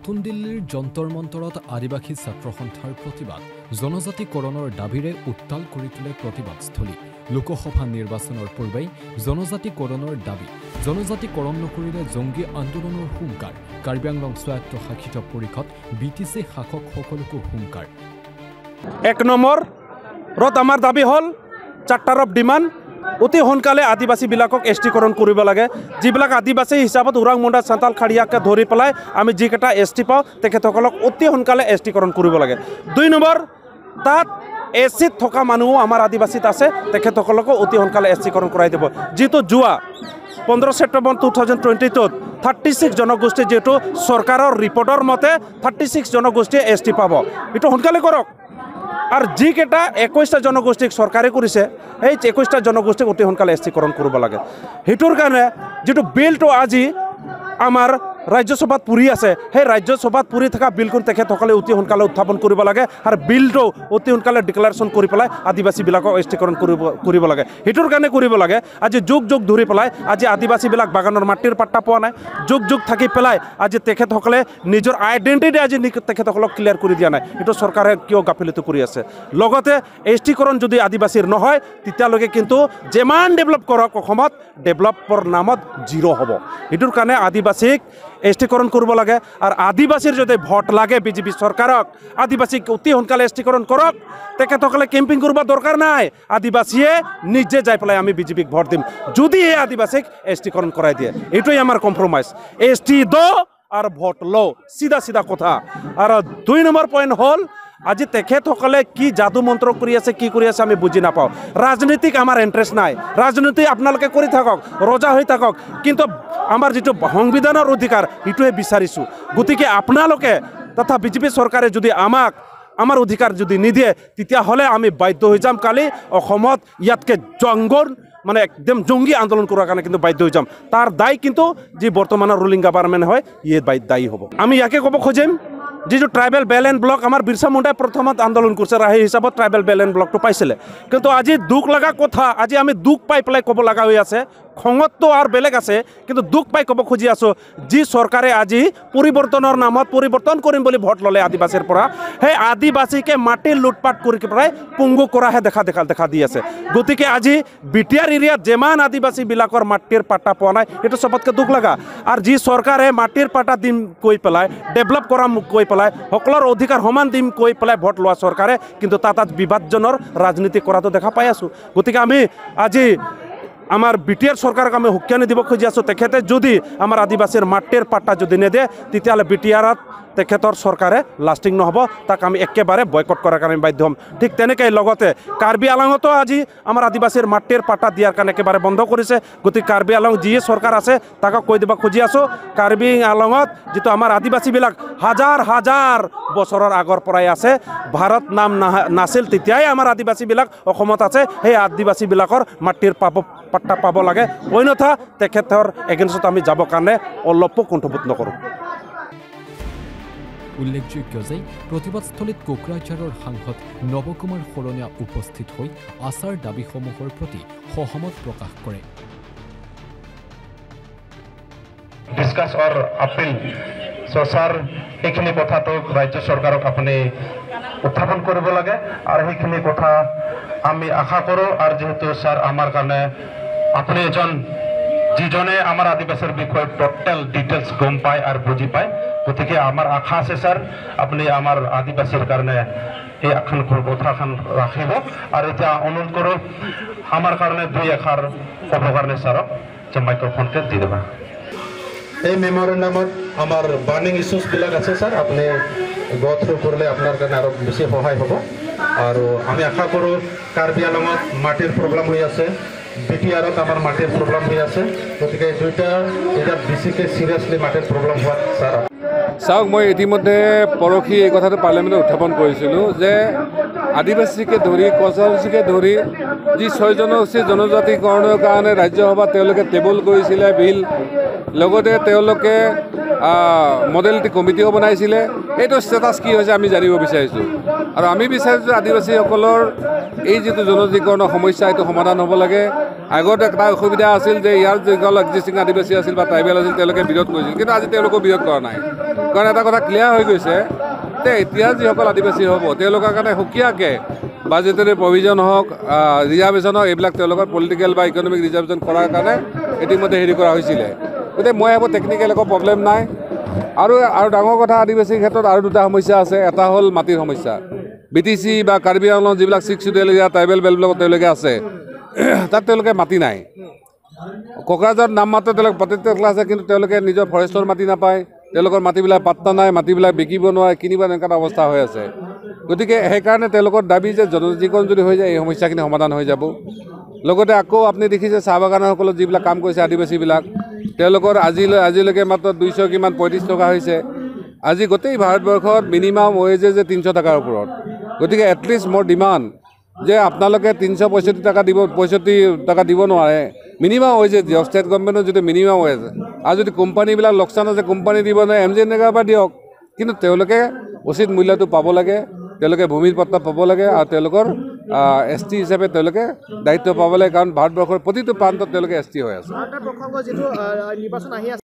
নতুন দিল্লীৰ যন্তৰ মন্তৰত আদিবাসী ছাত্ৰ সন্থাৰ প্ৰতিবাদ জনজাতিকৰণৰ দাবীৰে উত্তাল কৰি তোলে প্ৰতিবাদস্থলী লোকসভা নিৰ্বাচনৰ পূৰ্বে জনজাতিকৰণৰ দাবী জনজাতিকৰণ নকৰিলে জংগী আন্দোলনৰ হুংকাৰ কাৰ্বি আংলং স্বায়ত্তশাসিত পৰিষদ বিটিচি শাসকসকলকো হুংকাৰ এক নম্বৰত আমাৰ দাবী হ'ল চাৰ্টাৰ অফ ডিমাণ্ড অতি সোনকালে আদিবাসীবিলাকক এছটিকৰণ কৰিব লাগে যিবিলাক আদিবাসী হিচাপত ওৰাং মুণ্ডা চান্তাল খাৰিয়াকে ধৰি পেলাই আমি যিকেইটা এছটি পাওঁ তেখেতসকলক অতি সোনকালে এছটিকৰণ কৰিব লাগে 2 নম্বৰ তাত এছিত থকা মানুহো আমাৰ আদিবাসীত আছে তেখেতসকলকো অতি সোনকালে এছটিকৰণ কৰাই দিব যিটো যোৱা 15 ছেপ্টেম্বৰ 2022 36 জনগোষ্ঠী যেটো চৰকাৰৰ ৰিপৰ্টৰ মতে 36 জনগোষ্ঠীয়ে এছটি পাব এটো সোনকালে কৰক আৰু যিকেইটা 21টা জনগোষ্ঠীক চৰকাৰে কৰিছে এই 21টা জনগোষ্ঠীক অতি সোনকালে এছটিকৰণ কৰিব লাগে হেতুৰ কাৰণে যেটো বিলটো আজি আমাৰ ৰাজ্যসভাত পৰি আছে সেই ৰাজ্যসভাত পৰি থকা বিলখন তেখেতসকলে অতি সোনকালে উত্থাপন কৰিব লাগে আৰু বিলটো অতি সোনকালে ডিক্লাৰেশ্যন কৰি পেলাই আদিবাসীবিলাকক এছটিকৰণ কৰিব লাগে হেতুৰ কাৰণে কৰিব লাগে আজি যুগ যুগ ধৰি পেলাই আজি আদিবাসীবিলাক বাগানৰ মাটিৰ পাট্টা পোৱা নাই যুগ যুগ থাকি পেলাই আজি তেখেতসকলে নিজৰ আইডেণ্টিটি আজি তেখেতসকলক ক্লিয়াৰ কৰি দিয়া নাই এইটো চৰকাৰে কিয় গাফিলতি কৰি আছে লগতে এছটিকৰণ যদি আদিবাসীৰ নহয় তেতিয়ালৈকে কিন্তু যিমান ডেভেলপ কৰক অসমত ডেভেলপৰ নামত জিৰ' হ'ব এইটোৰ কাৰণে আদিবাসীক এছটিকৰণ কৰিব লাগে আৰু আদিবাসীৰ যদি ভোট লাগে বিজেপি চৰকাৰক আদিবাসীক অতি সোনকালে এছটিকৰণ কৰক তেখেতসকলে কেম্পিং কৰিব দৰকাৰ নাই আদিবাসীয়ে নিজে যাই পেলাই আমি বিজেপিক ভোট দিম যদি এই আদিবাসীক এছটিকৰণ কৰাই দিয়ে এইটোৱে আমাৰ কম্প্ৰমাইজ এছটি দ আৰু ভোট ল চিধা চিধা কথা আৰু 2 নম্বৰ পইণ্ট হ'ল আজি তেখেতসকলে কি যাদু মন্ত্ৰ কৰি আছে কি কৰি আছে আমি বুজি নাপাওঁ ৰাজনীতিক আমাৰ ইণ্টাৰেষ্ট নাই ৰাজনীতি আপোনালোকে কৰি থাকক ৰজা হৈ থাকক কিন্তু আমাৰ যিটো সংবিধানৰ অধিকাৰ এইটোৱে বিচাৰিছোঁ গতিকে আপোনালোকে তথা বিজেপি চৰকাৰে যদি আমাৰ অধিকাৰ যদি নিদিয়ে তেতিয়াহ'লে আমি বাধ্য হৈ যাম কালি অসমত ইয়াতকৈ জংগল মানে একদম জংগী আন্দোলন কৰাৰ কাৰণে কিন্তু বাধ্য হৈ যাম তাৰ দায় কিন্তু যি বৰ্তমানৰ ৰুলিং গভৰ্ণমেণ্ট হয় ইয়ে দায়ী হ'ব আমি ইয়াকে ক'ব খুজিম যিটো ট্ৰাইবেল বেল এণ্ড ব্লক আমাৰ বিৰছা মুণ্ডাই প্ৰথমত আন্দোলন কৰিছে সেই হিচাপত ট্ৰাইবেল বেল এণ্ড ব্লকটো পাইছিলে কিন্তু আজি দুখ লগা কথা আজি আমি দুখ পাই পেলাই ক'ব লগা হৈ আছে খঙততো আৰু বেলেগ আছে কিন্তু দুখ পাই ক'ব খুজি আছোঁ যি চৰকাৰে আজি পৰিৱৰ্তনৰ নামত পৰিৱৰ্তন কৰিম বুলি ভোট ল'লে আদিবাসীৰ পৰা সেই আদিবাসীকে মাটি লুটপাট কৰি পেলাই পংগু কৰাহে দেখা দি আছে গতিকে আজি বিটিআৰ এৰিয়াত যিমান আদিবাসীবিলাকৰ মাটিৰ পাট্টা পোৱা নাই সেইটো চবতকৈ দুখ লগা আৰু যি চৰকাৰে মাটিৰ পাট্টা দিম কৈ পেলাই ডেভেলপ কৰা কৈ পেলাই সকলৰ অধিকাৰ সমান দিম কৈ পেলাই ভোট লোৱা চৰকাৰে কিন্তু তাত বিভাজনৰ ৰাজনীতি কৰাটো দেখা পাই আছোঁ গতিকে আমি আজি আমাৰ বিটিআৰ চৰকাৰক আমি হুকিয়ানি দিব খুজি আছোঁ তেখেতে যদি আমাৰ আদিবাসীৰ মাটিৰ পাট্টা যদি নিদিয়ে তেতিয়াহ'লে বিটিআৰত তেখেতৰ চৰকাৰে লাষ্টিং নহ'ব তাক আমি একেবাৰে বয়কট কৰাৰ কাৰণে বাধ্য হ'ম ঠিক তেনেকৈ লগতে কাৰ্বি আংলঙতো আজি আমাৰ আদিবাসীৰ মাটিৰ পাট্টা দিয়াৰ কাৰণে একেবাৰে বন্ধ কৰিছে গতিকে কাৰ্বি আংলং যিয়ে চৰকাৰ আছে তাকক কৈ দিব খুজি আছোঁ কাৰ্বি আংলঙত যিটো আমাৰ আদিবাসীবিলাক হাজাৰ বছৰৰ আগৰ পৰাই আছে ভাৰত নাম নাছিল তেতিয়াই আমাৰ আদিবাসীবিলাক অসমত আছে সেই আদিবাসীবিলাকৰ মাটিৰ পাট্টা পাব লাগে অন্যথা তেখেতৰ এগেইনষ্টত আমি যাবৰ কাৰণে অলপো কুণ্ঠবোধ নকৰোঁ উল্লেখযোগ্য যে প্ৰতিবাদস্থলীত কোকৰাঝাৰৰ সাংসদ নৱকুমাৰ শৰণীয়া উপস্থিত হৈ আচাৰ দাবীসমূহৰ প্ৰতি সহমত প্ৰকাশ কৰে ডিসকাস অর আপিল স্যার এইখিনি কথাটো ৰাজ্য চৰকাৰক আপুনি উত্থাপন কৰিব লাগে আৰু সেইখিনি কথা আমি আশা কৰোঁ আৰু যেহেতু স্যার আমাৰ কাৰণে আপুনি এজন যিজনে আমাৰ আদিবাসীৰ বিষয়ে টোটাল ডিটেইলছ গম পায় আৰু বুজি পায় গতিকে আমাৰ আশা আছে স্যার আপুনি আমাৰ আদিবাসীৰ কাৰণে এই কথাখন ৰাখিব আৰু এতিয়া অনুৰোধ কৰোঁ আমাৰ কাৰণে 2 এষাৰ ক'ব কাৰণে স্যাৰক যে মাইক্ৰফোনকে দি দেবা এই মেমৰেণ্ডামত আমাৰ বাৰ্নিং ইছ্যুছবিলাক আছে স্যার আপুনি গো থ্ৰু কৰিলে আপোনাৰ কাৰণে আৰু বেছি সহায় হ'ব আৰু আমি আশা কৰোঁ কাৰ্বি আংলঙত মাটিৰ প্ৰব্লেম হৈ আছে বিটিআৰত আমাৰ মাটিৰ প্ৰব্লেম হৈ আছে গতিকে দুইটা এটা বেছিকৈ চিৰিয়াছলি মাটিৰ প্ৰব্লেম হোৱাত স্যাৰ চাওক মই ইতিমধ্যে পৰহি এই কথাটো পাৰ্লিয়ামেণ্টত উত্থাপন কৰিছিলোঁ যে আদিবাসীকে ধৰি কছাৰীকে ধৰি যি 6 জনগোষ্ঠী জনজাতিকৰণৰ কাৰণে ৰাজ্যসভাত তেওঁলোকে টেবল কৰিছিলে বিল লগতে তেওঁলোকে মডেলিটি কমিটিও বনাইছিলে এইটো ষ্টেটাছ কি হৈছে আমি জানিব বিচাৰিছোঁ আৰু আমি বিচাৰিছোঁ আদিবাসীসকলৰ এই যিটো জনজাতিকৰণৰ সমস্যা এইটো সমাধান হ'ব লাগে আগতে এটা অসুবিধা আছিল যে ইয়াৰ যিসকল এক্সিষ্টিং আদিবাসী আছিল বা ট্ৰাইবেল আছিল তেওঁলোকে বিৰোধ কৰিছিল, কিন্তু আজি তেওঁলোকো বিৰোধ কৰা নাই। কাৰণ এটা কথা ক্লিয়াৰ হৈ গৈছে যে এতিয়া যিসকল আদিবাসী হ'ব তেওঁলোকৰ কাৰণে সুকীয়াকৈ বাজেটৰী প্ৰভিজন হওক, ৰিজাৰ্ভেশ্যন হওক, এইবিলাক তেওঁলোকৰ পলিটিকেল বা ইকনমিক ৰিজাৰ্ভেশ্যন কৰাৰ কাৰণে ইতিমধ্যে হেৰি কৰা হৈছিলে। গতিকে মই ভাবোঁ টেকনিকেল একো প্ৰব্লেম নাই। আৰু ডাঙৰ কথা আদিবাসীৰ ক্ষেত্ৰত আৰু দুটা সমস্যা আছে। এটা হ'ল মাটিৰ সমস্যা। BTC বা কাৰ্বি আংলং যিবিলাক 6 শিডিউল এৰিয়া ট্ৰাইবেল বেল্টবিলাকত তেওঁলোকে আছে, তাত তেওঁলোকে মাটি নাই। কোকৰাঝাৰত নাম মাত্ৰ তেওঁলোকে প্ৰত্যেক আছে, কিন্তু তেওঁলোকে নিজৰ ফৰেষ্টৰ মাটি নাপায়, তেওঁলোকৰ মাটিবিলাক পাত্তা নাই, মাটিবিলাক বিকিব নোৱাৰে, কিনিব এনেকুৱা অৱস্থা হৈ আছে। গতিকে সেইকাৰণে তেওঁলোকৰ দাবী যে জনজাতিকৰণ যদি হৈ যায় এই সমস্যাখিনি সমাধান হৈ যাব। লগতে আকৌ আপুনি দেখিছে চাহ বাগানৰসকলত যিবিলাক কাম কৰিছে আদিবাসীবিলাক, তেওঁলোকৰ আজিলৈকে মাত্ৰ 200 কিমান 35 টকা হৈছে। আজি গোটেই ভাৰতবৰ্ষত মিনিমাম ৱেজেজ যে 300 টকাৰ ওপৰত। গতিকে এটলিষ্ট মোৰ ডিমাণ্ড যে আপোনালোকে 365 টকা দিব নোৱাৰে, মিনিমাম ৱেজেজ দিয়ক। ষ্টেট গভৰ্ণমেণ্টৰ যিটো মিনিমাম ৱেজ, আৰু যদি কোম্পানীবিলাক লোকচান আছে কোম্পানী দিব নোৱাৰে, MGNৰেগাৰ পৰা দিয়ক। কিন্তু তেওঁলোকে উচিত মূল্যটো পাব লাগে, তেওঁলোকে ভূমিৰ পট্টা পাব লাগে, আৰু তেওঁলোকৰ ST হিচাপে তেওঁলোকে দায়িত্ব পাব লাগে। কাৰণ ভাৰতবৰ্ষৰ প্ৰতিটো প্ৰান্তত তেওঁলোকে ST হৈ আছে।